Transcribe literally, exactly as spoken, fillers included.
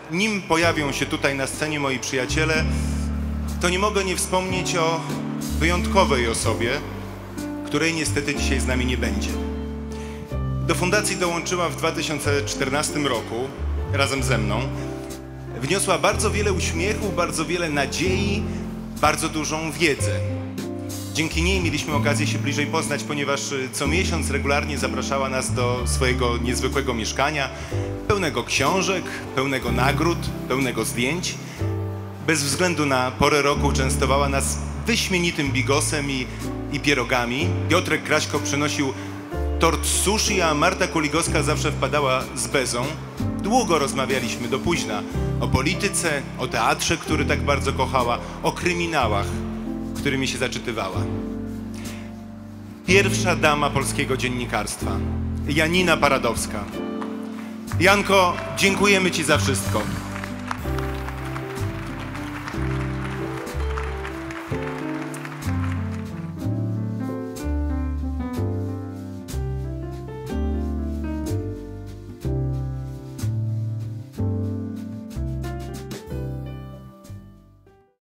nim pojawią się tutaj na scenie moi przyjaciele, to nie mogę nie wspomnieć o wyjątkowej osobie, której niestety dzisiaj z nami nie będzie. Do fundacji dołączyła w dwa tysiące czternastym roku razem ze mną. Wniosła bardzo wiele uśmiechu, bardzo wiele nadziei, bardzo dużą wiedzę. Dzięki niej mieliśmy okazję się bliżej poznać, ponieważ co miesiąc regularnie zapraszała nas do swojego niezwykłego mieszkania, pełnego książek, pełnego nagród, pełnego zdjęć. Bez względu na porę roku częstowała nas wyśmienitym bigosem i, i pierogami. Piotrek Kraśko przynosił tort sushi, a Marta Kuligowska zawsze wpadała z bezą. Długo rozmawialiśmy do późna o polityce, o teatrze, który tak bardzo kochała, o kryminałach, którymi się zaczytywała. Pierwsza dama polskiego dziennikarstwa, Janina Paradowska. Janko, dziękujemy Ci za wszystko.